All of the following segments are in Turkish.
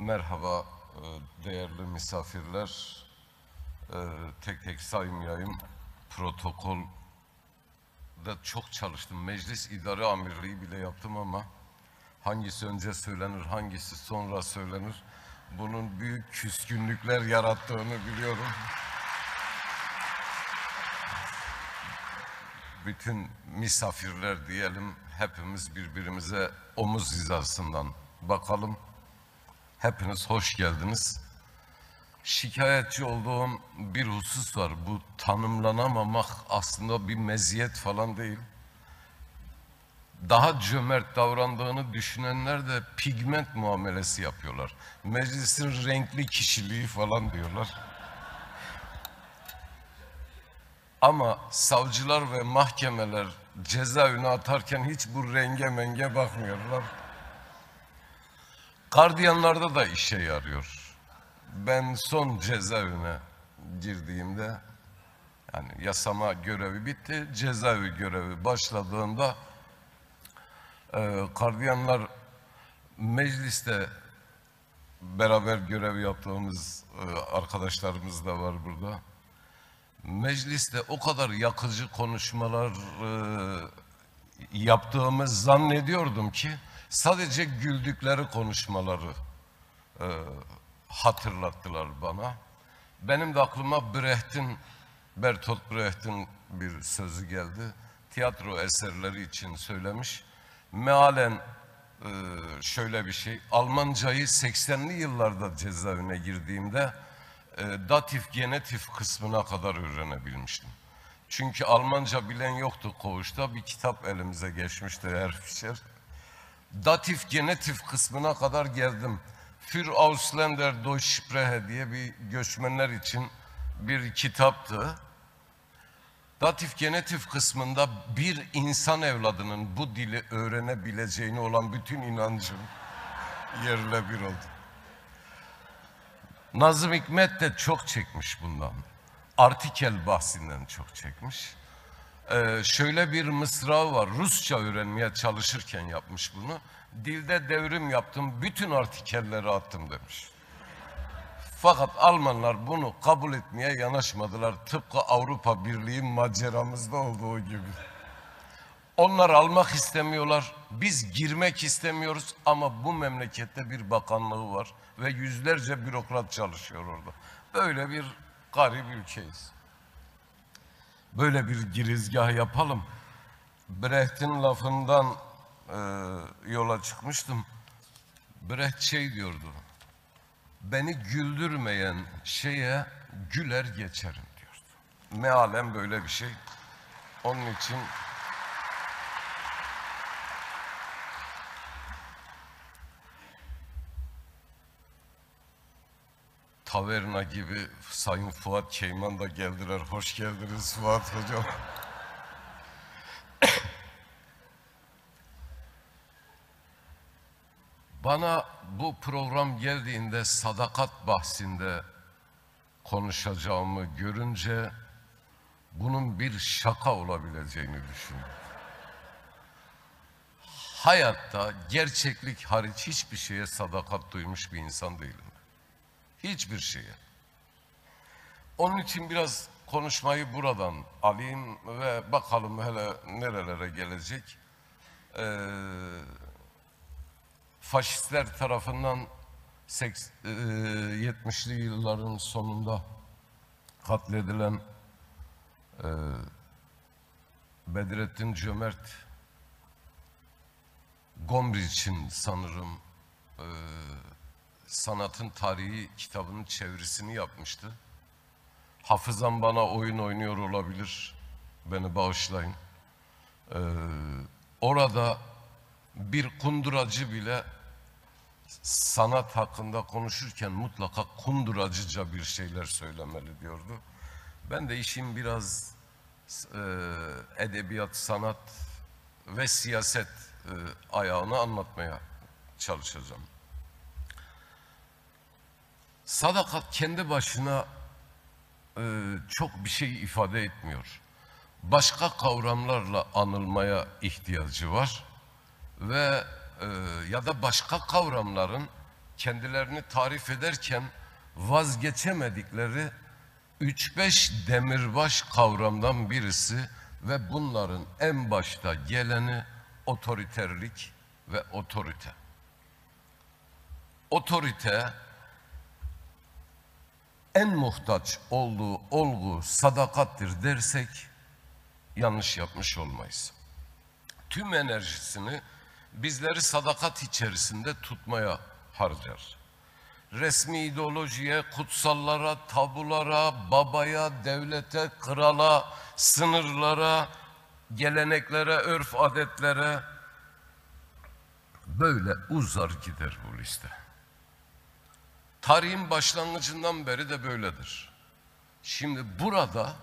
Merhaba değerli misafirler. Tek tek saymayayım. Protokolde çok çalıştım. Meclis İdare Amirliği bile yaptım ama hangisi önce söylenir, hangisi sonra söylenir, bunun büyük küskünlükler yarattığını biliyorum. Bütün misafirler diyelim, hepimiz birbirimize omuz hizasından bakalım. Hepiniz hoş geldiniz. Şikayetçi olduğum bir husus var. Bu tanımlanamamak aslında bir meziyet falan değil. Daha cömert davrandığını düşünenler de pigment muamelesi yapıyorlar. Meclisin renkli kişiliği falan diyorlar. Ama savcılar ve mahkemeler cezaevine atarken hiç bu renge menge bakmıyorlar. Gardiyanlarda da işe yarıyor. Ben son cezaevine girdiğimde, yani yasama görevi bitti, cezaevi görevi başladığında gardiyanlar mecliste beraber görev yaptığımız arkadaşlarımız da var burada. Mecliste o kadar yakıcı konuşmalar yaptığımız zannediyordum ki sadece güldükleri konuşmaları hatırlattılar bana. Benim de aklıma Bertolt Brecht'in bir sözü geldi. Tiyatro eserleri için söylemiş. Mealen şöyle bir şey. Almancayı 80'li yıllarda cezaevine girdiğimde datif genetif kısmına kadar öğrenebilmiştim. Çünkü Almanca bilen yoktu koğuşta. Bir kitap elimize geçmişti Herr Fischer. Datif genetif kısmına kadar geldim. Für Ausländer Deutsche Sprache diye bir göçmenler için bir kitaptı. Datif genetif kısmında bir insan evladının bu dili öğrenebileceğine olan bütün inancım yerle bir oldu. Nazım Hikmet de çok çekmiş bundan. Artikel bahsinden çok çekmiş. Şöyle bir mısrağı var. Rusça öğrenmeye çalışırken yapmış bunu. Dilde devrim yaptım, bütün artikelleri attım demiş. Fakat Almanlar bunu kabul etmeye yanaşmadılar. Tıpkı Avrupa Birliği maceramızda olduğu gibi. Onlar almak istemiyorlar, biz girmek istemiyoruz ama bu memlekette bir bakanlığı var ve yüzlerce bürokrat çalışıyor orada. Böyle bir garip ülkeyiz. Böyle bir girizgah yapalım. Brecht'in lafından yola çıkmıştım. Brecht şey diyordu. Beni güldürmeyen şeye güler geçerim diyordu. Mealen böyle bir şey. Onun için taverna gibi Sayın Fuat Keyman da geldiler. Hoş geldiniz Fuat Hocam. Bana bu program geldiğinde sadakat bahsinde konuşacağımı görünce bunun bir şaka olabileceğini düşündüm. Hayatta gerçeklik hariç hiçbir şeye sadakat duymuş bir insan değilim. Hiçbir şeye. Onun için biraz konuşmayı buradan alayım ve bakalım hele nerelere gelecek. Faşistler tarafından 70'li yılların sonunda katledilen Bedrettin Cömert Gombrich'in sanırım Sanatın Tarihi kitabının çevirisini yapmıştı. Hafızam bana oyun oynuyor olabilir, beni bağışlayın. Orada bir kunduracı bile sanat hakkında konuşurken mutlaka kunduracıca bir şeyler söylemeli diyordu. Ben de işin biraz edebiyat, sanat ve siyaset ayağını anlatmaya çalışacağım. Sadakat kendi başına çok bir şey ifade etmiyor. Başka kavramlarla anılmaya ihtiyacı var ve ya da başka kavramların kendilerini tarif ederken vazgeçemedikleri 3-5 demirbaş kavramdan birisi ve bunların en başta geleni otoriterlik ve otorite. Otorite en muhtaç olduğu olgu sadakattir dersek yanlış yapmış olmayız. Tüm enerjisini bizleri sadakat içerisinde tutmaya harcar. Resmi ideolojiye, kutsallara, tabulara, babaya, devlete, krala, sınırlara, geleneklere, örf adetlere böyle uzar gider bu liste. Tarihin başlangıcından beri de böyledir. Şimdi burada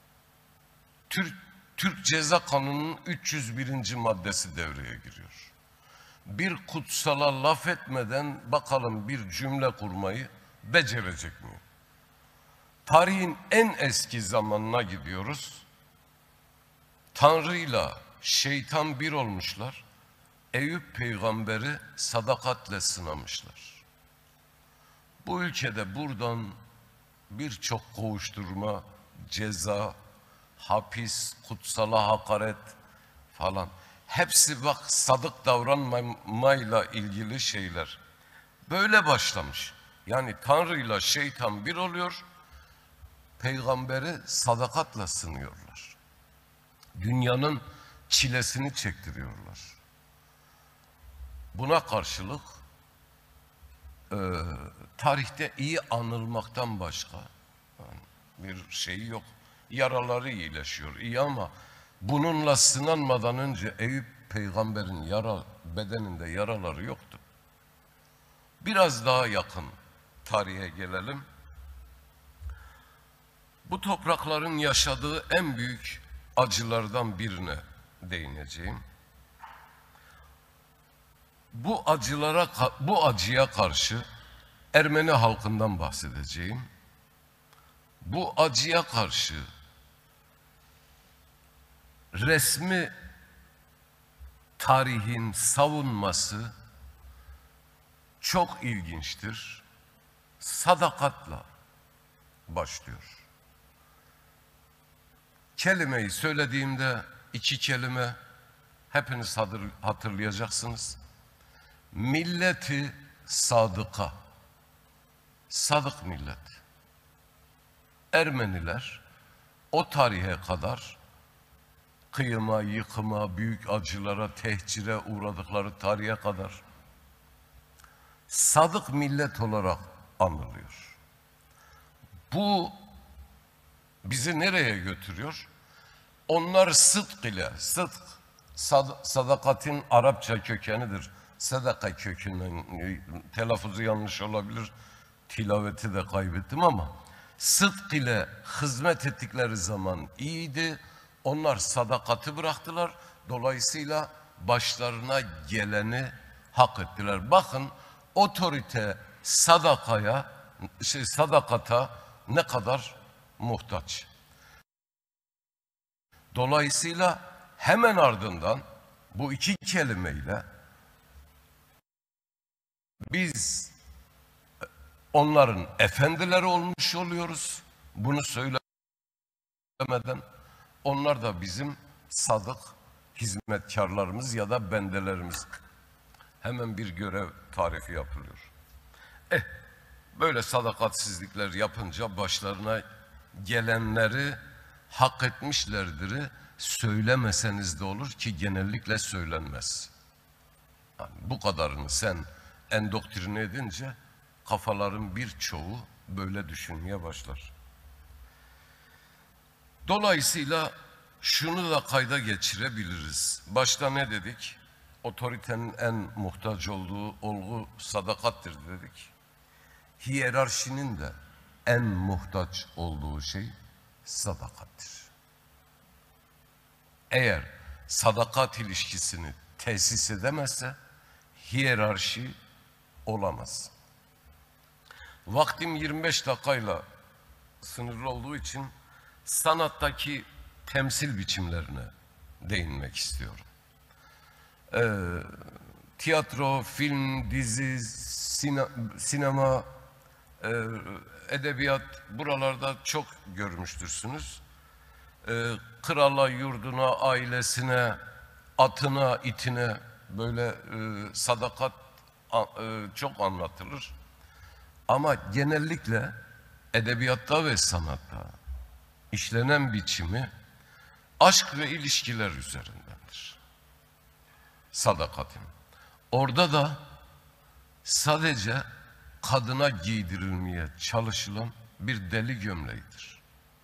Türk Ceza Kanunu'nun 301. maddesi devreye giriyor. Bir kutsala laf etmeden bakalım bir cümle kurmayı becerecek mi? Tarihin en eski zamanına gidiyoruz. Tanrı'yla şeytan bir olmuşlar. Eyüp peygamberi sadakatle sınamışlar. Bu ülkede buradan birçok kovuşturma, ceza, hapis, kutsala hakaret falan. Hepsi bak sadık davranmayla ilgili şeyler. Böyle başlamış. Yani Tanrı'yla şeytan bir oluyor, peygamberi sadakatla sınıyorlar. Dünyanın çilesini çektiriyorlar. Buna karşılık tarihte iyi anılmaktan başka bir şey yok. Yaraları iyileşiyor, iyi ama bununla sınanmadan önce Eyüp peygamberin bedeninde yaraları yoktu. Biraz daha yakın tarihe gelelim. Bu toprakların yaşadığı en büyük acılardan birine değineceğim. Bu acıya karşı Ermeni halkından bahsedeceğim. Bu acıya karşı resmi tarihin savunması çok ilginçtir. Sadakatla başlıyor. Kelimeyi söylediğimde iki kelime hepiniz hatırlayacaksınız. Milleti sadıka, sadık millet. Ermeniler o tarihe kadar kıyıma, yıkıma, büyük acılara, tehcire uğradıkları tarihe kadar sadık millet olarak anılıyor. Bu bizi nereye götürüyor? Onlar sıdk ile, sadakatin Arapça kökenidir. Sadaka kökünden, telaffuzu yanlış olabilir, tilaveti de kaybettim ama sıdk ile hizmet ettikleri zaman iyiydi. Onlar sadakati bıraktılar. Dolayısıyla başlarına geleni hak ettiler. Bakın otorite sadakata ne kadar muhtaç. Dolayısıyla hemen ardından bu iki kelimeyle biz onların efendileri olmuş oluyoruz. Bunu söylemeden onlar da bizim sadık hizmetkarlarımız ya da bendelerimiz. Hemen bir görev tarifi yapılıyor. Böyle sadakatsizlikler yapınca başlarına gelenleri hak etmişlerdir. Söylemeseniz de olur ki genellikle söylenmez. Yani bu kadarını sen endoktrine edince kafaların birçoğu böyle düşünmeye başlar. Dolayısıyla şunu da kayda geçirebiliriz. Başta ne dedik? Otoritenin en muhtaç olduğu olgu sadakattir dedik. Hiyerarşinin de en muhtaç olduğu şey sadakattir. Eğer sadakat ilişkisini tesis edemezse hiyerarşi olamaz. Vaktim 25 dakikayla sınırlı olduğu için sanattaki temsil biçimlerine değinmek istiyorum. Tiyatro, film, dizi, sinema, edebiyat buralarda çok görmüştürsünüz. Krala, yurduna, ailesine, atına, itine böyle sadakat çok anlatılır. Ama genellikle edebiyatta ve sanatta işlenen biçimi aşk ve ilişkiler üzerindendir. Sadakatin. Orada da sadece kadına giydirilmeye çalışılan bir deli gömleğidir.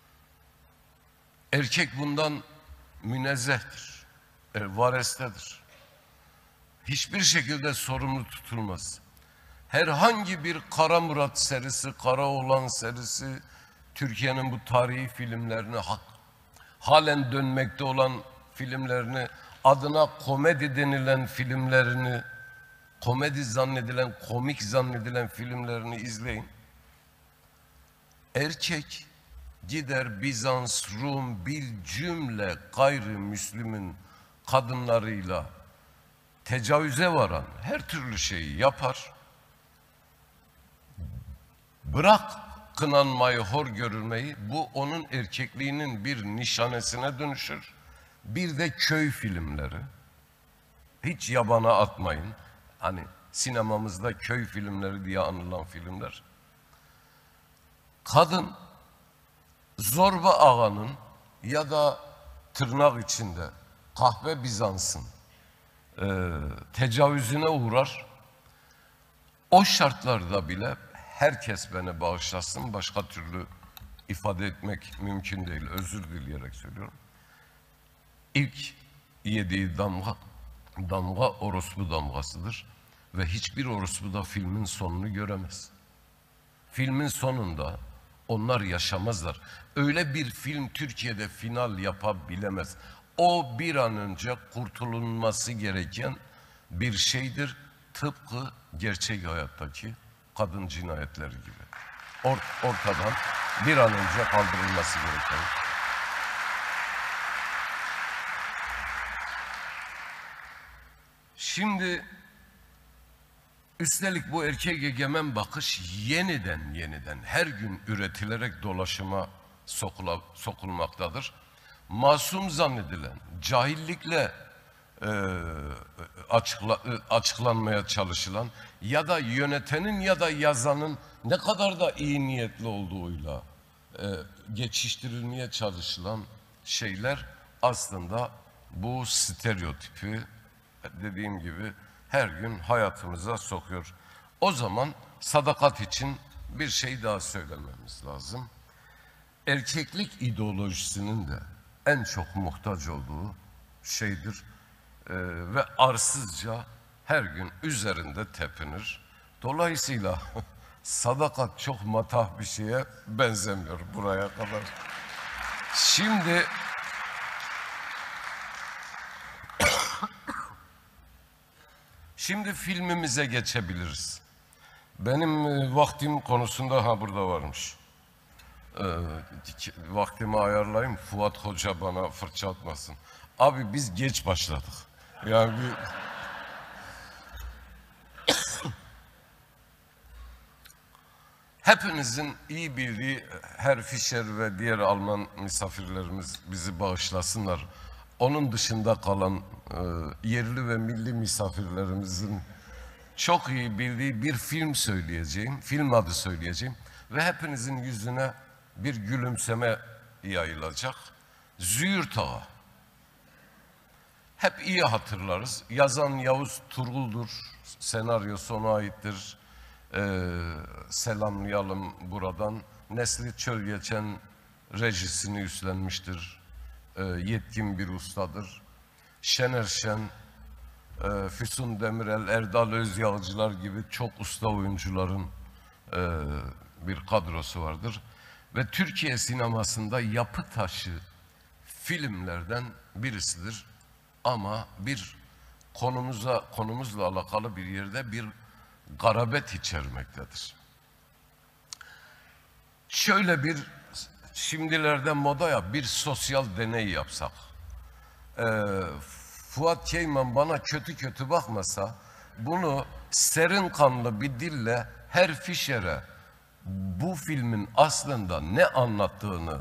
Erkek bundan münezzehtir, varestedir. Hiçbir şekilde sorumlu tutulmaz. Herhangi bir Kara Murat serisi, Karaoğlan serisi, Türkiye'nin bu tarihi filmlerini, halen dönmekte olan filmlerini, adına komedi denilen filmlerini, komedi zannedilen, komik zannedilen filmlerini izleyin. Erkek gider Bizans, Rum, bil cümle gayrimüslimin kadınlarıyla tecavüze varan her türlü şeyi yapar. Bırak kınanmayı, hor görülmeyi, bu onun erkekliğinin bir nişanesine dönüşür. Bir de köy filmleri. Hiç yabana atmayın. Hani sinemamızda köy filmleri diye anılan filmler. Kadın zorba ağanın ya da tırnak içinde kahve Bizans'ın tecavüzüne uğrar. O şartlarda bile herkes beni bağışlasın, başka türlü ifade etmek mümkün değil, özür dileyerek söylüyorum. İlk yediği damga orospu damgasıdır ve hiçbir orospu da filmin sonunu göremez. Filmin sonunda onlar yaşamazlar. Öyle bir film Türkiye'de final yapabilemez. O bir an önce kurtulunması gereken bir şeydir. Tıpkı gerçek hayattaki kadın cinayetleri gibi. Ortadan bir an önce kaldırılması gereken. Şimdi üstelik bu erkek egemen bakış yeniden her gün üretilerek dolaşıma sokulmaktadır. Masum zannedilen, cahillikle açıklanmaya çalışılan ya da yönetenin ya da yazanın ne kadar da iyi niyetli olduğuyla geçiştirilmeye çalışılan şeyler aslında bu stereotipi dediğim gibi her gün hayatımıza sokuyor. O zaman sadakat için bir şey daha söylememiz lazım. Erkeklik ideolojisinin de en çok muhtaç olduğu şeydir ve arsızca her gün üzerinde tepinir. Dolayısıyla sadakat çok matah bir şeye benzemiyor buraya kadar. Şimdi filmimize geçebiliriz. Benim vaktim konusunda burada varmış. Vaktimi ayarlayayım, Fuat Hoca bana fırça atmasın. Abi biz geç başladık. Yani hepinizin iyi bildiği Herr Fischer ve diğer Alman misafirlerimiz bizi bağışlasınlar. Onun dışında kalan yerli ve milli misafirlerimizin çok iyi bildiği bir film söyleyeceğim, film adı söyleyeceğim ve hepinizin yüzüne bir gülümseme yayılacak. Züğürt Ağa. Hep iyi hatırlarız. Yazan Yavuz Turgul'dur. Senaryosu ona aittir. Selamlayalım buradan. Nesli Çölgeçen rejisini üstlenmiştir. Yetkin bir ustadır. Şener Şen, Füsun Demirel, Erdal Özyağcılar gibi çok usta oyuncuların bir kadrosu vardır. Ve Türkiye sinemasında yapı taşı filmlerden birisidir. Ama bir konumuzla alakalı bir yerde bir garabet içermektedir. Şöyle bir şimdilerde moda ya bir sosyal deney yapsak. Fuat Keyman bana kötü bakmasa bunu serin kanlı bir dille her fişere bu filmin aslında ne anlattığını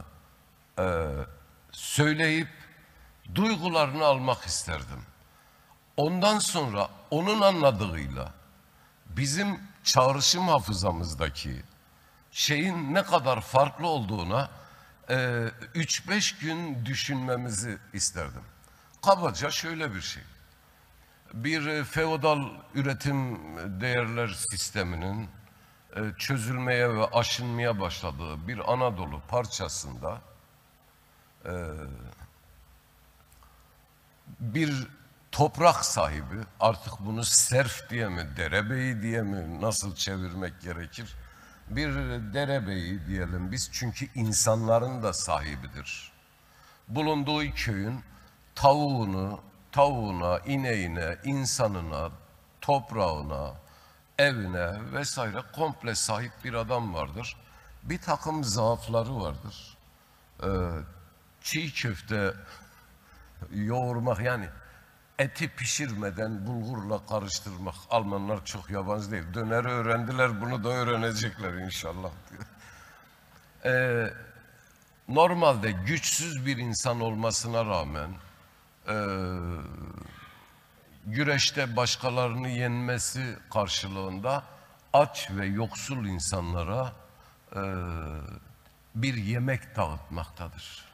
söyleyip duygularını almak isterdim. Ondan sonra onun anladığıyla bizim çağrışım hafızamızdaki şeyin ne kadar farklı olduğuna 3-5 gün düşünmemizi isterdim. Kabaca şöyle bir şey. Bir feodal üretim değerler sisteminin çözülmeye ve aşınmaya başladığı bir Anadolu parçasında bir toprak sahibi, artık bunu serf diye mi, derebeyi diye mi, nasıl çevirmek gerekir? Bir derebeyi diyelim biz, çünkü insanların da sahibidir. Bulunduğu köyün tavuğuna, ineğine, insanına, toprağına, evine vesaire komple sahip bir adam vardır. Bir takım zaafları vardır. Çiğ köfte yoğurmak, yani eti pişirmeden bulgurla karıştırmak. Almanlar çok yabancı değil. Döneri öğrendiler, bunu da öğrenecekler inşallah diyor. Normalde güçsüz bir insan olmasına rağmen güreşte başkalarını yenmesi karşılığında aç ve yoksul insanlara bir yemek dağıtmaktadır.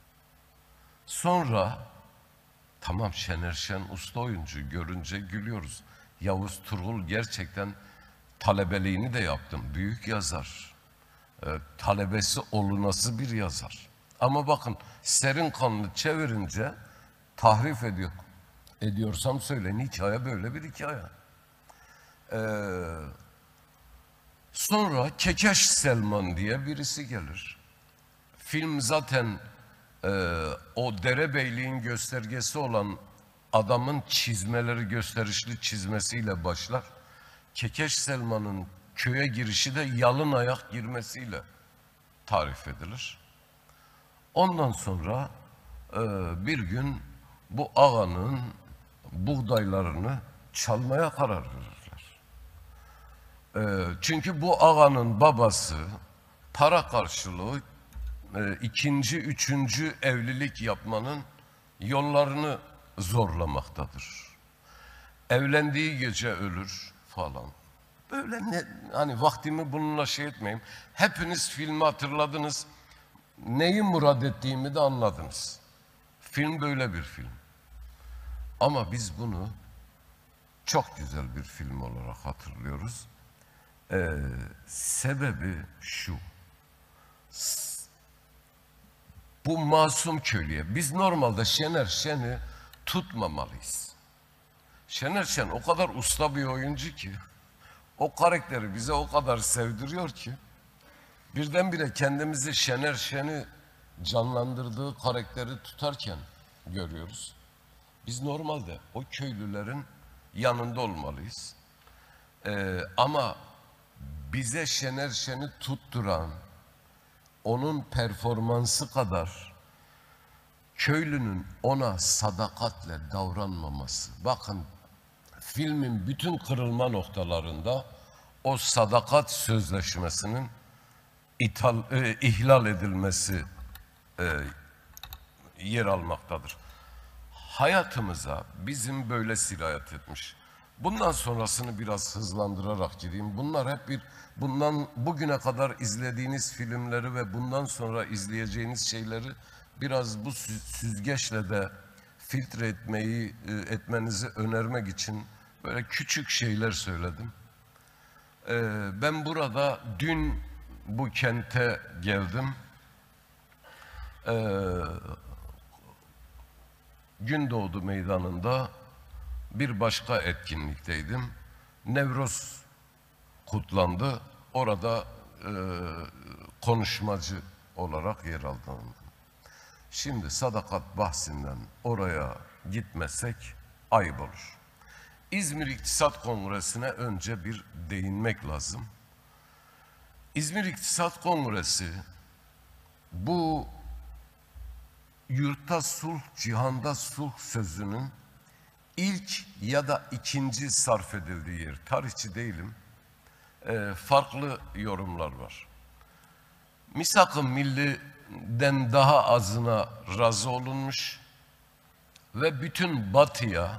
Sonra tamam, Şener Şen usta oyuncu, görünce gülüyoruz. Yavuz Turgul gerçekten talebeliğini de yaptım. Büyük yazar. Talebesi olunası bir yazar. Ama bakın, serin kanlı çevirince tahrif ediyorsam söyleyin, hikaye böyle bir hikaye. Sonra Kekeş Selman diye birisi gelir. Film zaten o derebeyliğin göstergesi olan adamın çizmeleri, gösterişli çizmesiyle başlar. Kekeş Selman'ın köye girişi de yalın ayak girmesiyle tarif edilir. Ondan sonra bir gün bu ağanın buğdaylarını çalmaya karar verirler. Çünkü bu ağanın babası para karşılığı ikinci, üçüncü evlilik yapmanın yollarını zorlamaktadır. Evlendiği gece ölür falan. Böyle ne, hani vaktimi bununla şey etmeyeyim. Hepiniz filmi hatırladınız. Neyi murad ettiğimi de anladınız. Film böyle bir film. Ama biz bunu çok güzel bir film olarak hatırlıyoruz. Sebebi şu. Bu masum köylüye biz normalde Şener Şen'i tutmamalıyız. Şener Şen o kadar usta bir oyuncu ki, o karakteri bize o kadar sevdiriyor ki, birdenbire kendimizi Şener Şen'i canlandırdığı karakteri tutarken görüyoruz. Biz normalde o köylülerin yanında olmalıyız. Ama bize Şener Şen'i tutturan, onun performansı kadar köylünün ona sadakatle davranmaması. Bakın, filmin bütün kırılma noktalarında o sadakat sözleşmesinin ihlal edilmesi yer almaktadır. Hayatımıza bizim böyle sirayet etmiş. Bundan sonrasını biraz hızlandırarak gideyim. Bunlar hep bundan bugüne kadar izlediğiniz filmleri ve bundan sonra izleyeceğiniz şeyleri biraz bu süzgeçle de filtre etmenizi önermek için böyle küçük şeyler söyledim. Ben burada dün bu kente geldim. Gündoğdu Meydanı'nda bir başka etkinlikteydim. Nevroz kutlandı. Orada konuşmacı olarak yer aldım. Şimdi sadakat bahsinden oraya gitmesek ayıp olur. İzmir İktisat Kongresi'ne önce bir değinmek lazım. İzmir İktisat Kongresi bu yurtta sulh, cihanda sulh sözünün ilk ya da ikinci sarf edildiği yer. Tarihçi değilim. Farklı yorumlar var. Misak-ı Milli'den daha azına razı olunmuş ve bütün Batı'ya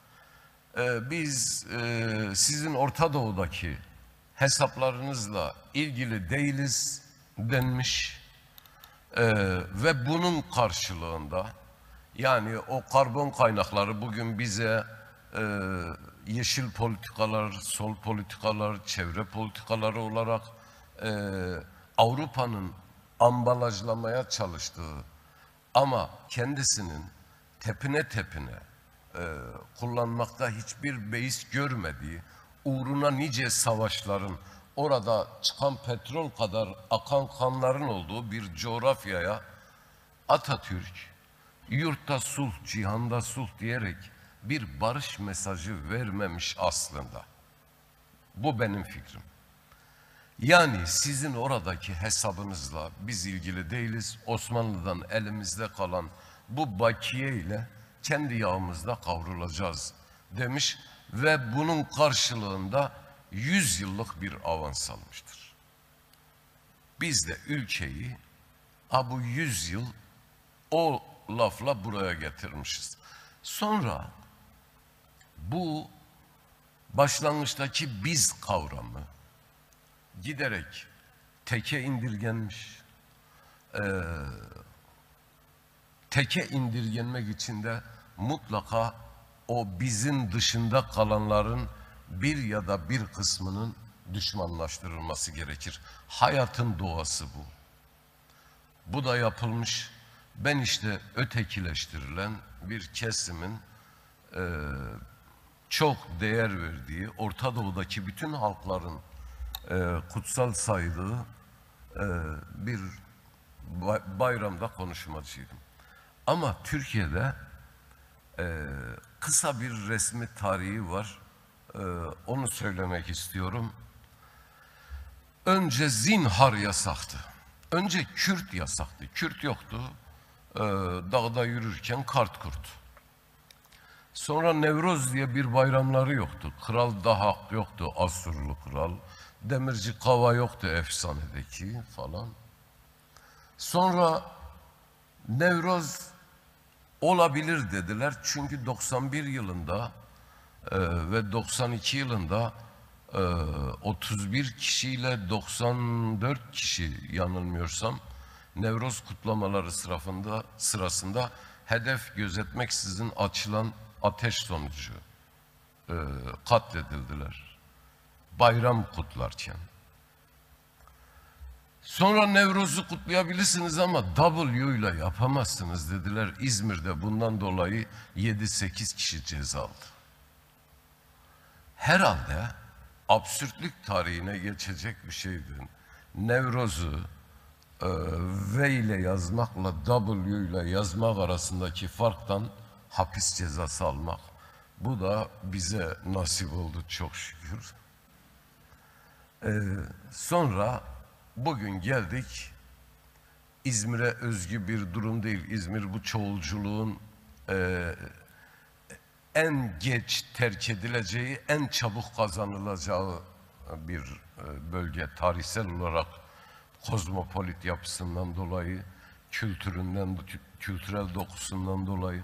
biz sizin Orta Doğu'daki hesaplarınızla ilgili değiliz denmiş ve bunun karşılığında, yani o karbon kaynakları bugün bize yeşil politikalar, sol politikalar, çevre politikaları olarak Avrupa'nın ambalajlamaya çalıştığı ama kendisinin tepine tepine kullanmakta hiçbir beis görmediği, uğruna nice savaşların, orada çıkan petrol kadar akan kanların olduğu bir coğrafyaya Atatürk yurtta sulh, cihanda sulh diyerek bir barış mesajı vermemiş aslında. Bu benim fikrim. Yani sizin oradaki hesabınızla biz ilgili değiliz. Osmanlı'dan elimizde kalan bu bakiye ile kendi yağımızda kavrulacağız demiş ve bunun karşılığında 100 yıllık bir avans almıştır. Biz de ülkeyi bu 100 yıl o lafla buraya getirmişiz. Sonra bu başlangıçtaki biz kavramı giderek teke indirgenmiş. Teke indirgenmek için de mutlaka o bizim dışında kalanların bir ya da bir kısmının düşmanlaştırılması gerekir. Hayatın doğası bu. Bu da yapılmış. Ben işte ötekileştirilen bir kesimin çok değer verdiği, Orta Doğu'daki bütün halkların kutsal saydığı bir bayramda konuşmacıydım. Ama Türkiye'de kısa bir resmi tarihi var. Onu söylemek istiyorum. Önce zinhar yasaktı. Önce Kürt yasaktı. Kürt yoktu. Dağda yürürken kart kurt. Sonra Nevroz diye bir bayramları yoktu. Kral Dahak yoktu, Asurlu kral. Demirci Kava yoktu, efsanedeki falan. Sonra Nevroz olabilir dediler. Çünkü 91 yılında ve 92 yılında 31 kişiyle 94 kişi yanılmıyorsam Nevroz kutlamaları sırasında hedef gözetmeksizin açılan ateş sonucu katledildiler. Bayram kutlarken. Sonra Nevruz'u kutlayabilirsiniz ama W ile yapamazsınız dediler. İzmir'de bundan dolayı 7-8 kişi ceza aldı. Herhalde absürtlük tarihine geçecek bir şeydi. Nevruz'u V ile yazmakla W ile yazmak arasındaki farktan hapis cezası almak. Bu da bize nasip oldu çok şükür. Sonra bugün geldik, İzmir'e özgü bir durum değil. İzmir bu çoğulculuğun en geç terk edileceği, en çabuk kazanılacağı bir bölge. Tarihsel olarak kozmopolit yapısından dolayı, kültüründen, kültürel dokusundan dolayı.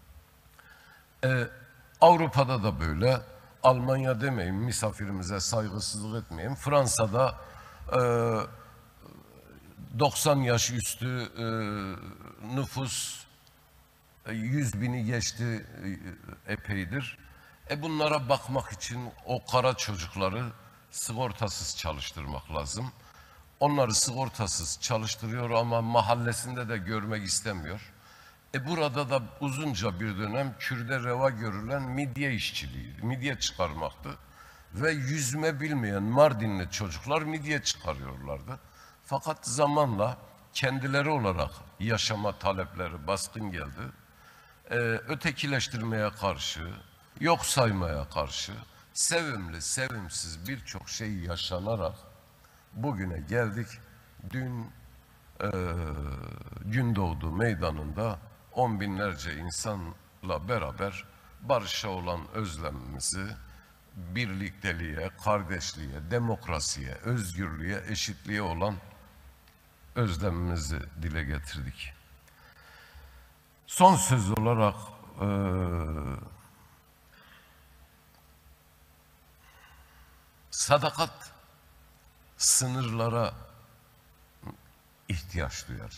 Avrupa'da da böyle. Almanya demeyin, misafirimize saygısızlık etmeyin. Fransa'da 90 yaş üstü nüfus 100 bini geçti epeydir. Bunlara bakmak için o kara çocukları sigortasız çalıştırmak lazım. Onları sigortasız çalıştırıyor ama mahallesinde de görmek istemiyor. Burada da uzunca bir dönem Kürt'e reva görülen midye işçiliği, midye çıkarmaktı. Ve yüzme bilmeyen Mardinli çocuklar midye çıkarıyorlardı. Fakat zamanla kendileri olarak yaşama talepleri baskın geldi. Ötekileştirmeye karşı, yok saymaya karşı sevimli, sevimsiz birçok şey yaşanarak bugüne geldik. Dün Gündoğdu meydanında 10 binlerce insanla beraber barışa olan özlemimizi birlikteliğe, kardeşliğe, demokrasiye, özgürlüğe, eşitliğe olan özlemimizi dile getirdik. Son söz olarak sadakat sınırlara ihtiyaç duyar.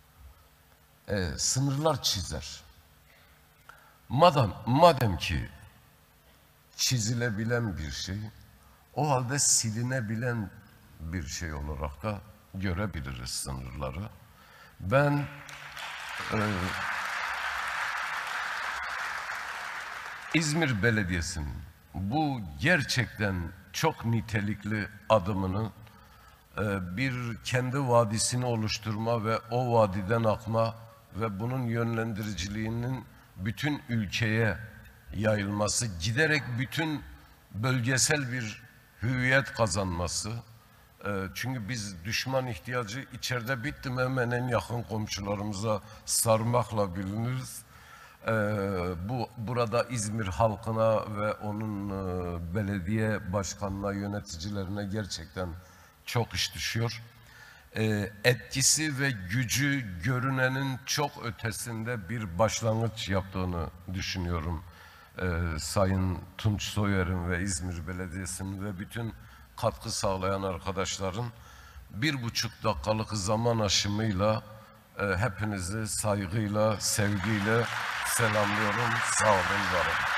Sınırlar çizer. Madem ki çizilebilen bir şey, o halde silinebilen bir şey olarak da görebiliriz sınırları. Ben İzmir Belediyesi'nin bu gerçekten çok nitelikli adımını bir kendi vadisini oluşturma ve o vadiden akma ve bunun yönlendiriciliğinin bütün ülkeye yayılması, giderek bütün bölgesel bir hüviyet kazanması. Çünkü biz düşman ihtiyacı içeride bitti mi hemen en yakın komşularımıza sarmakla biliniriz. Burada İzmir halkına ve onun belediye başkanına, yöneticilerine gerçekten çok iş düşüyor. Etkisi ve gücü görünenin çok ötesinde bir başlangıç yaptığını düşünüyorum. Sayın Tunç Soyer'in ve İzmir Belediyesi'nin ve bütün katkı sağlayan arkadaşların 1,5 dakikalık zaman aşımıyla hepinizi saygıyla, sevgiyle selamlıyorum. Sağ olun, var olun.